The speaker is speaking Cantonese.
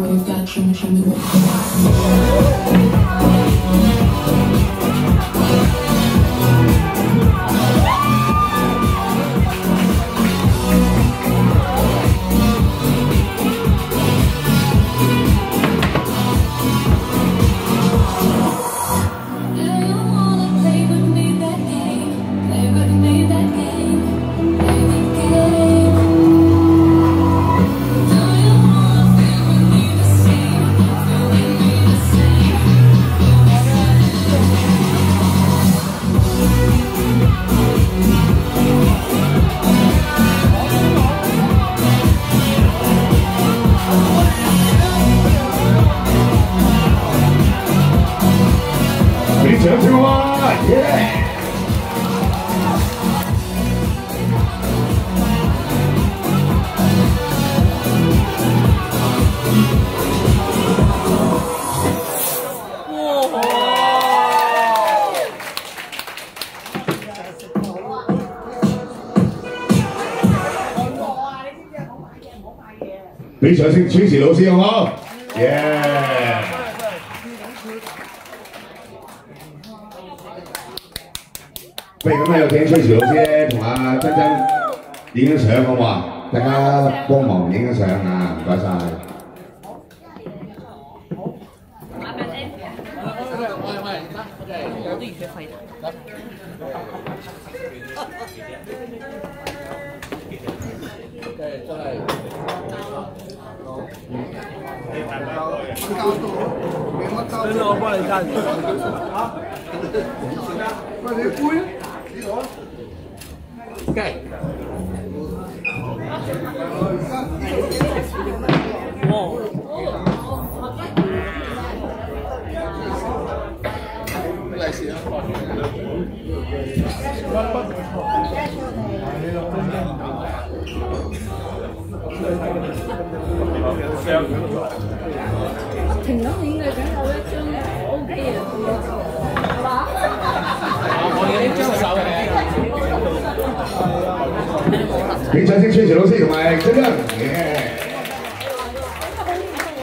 非常之哇，耶！俾掌聲主持老師好唔好？耶！不如咁啊，有請崔慈老師咧，同阿珍珍影張相好唔好啊？大家幫忙影張相啊，唔該晒。 有啲熱血沸騰。真係。真係我幫你加熱。喂，你杯呢個？雞。利是啊！ 停咗影嘅，梗有一張我 OK 嘅，係嘛？ 我有啲張手嘅。 俾掌聲，崔慈老師同埋珍珍。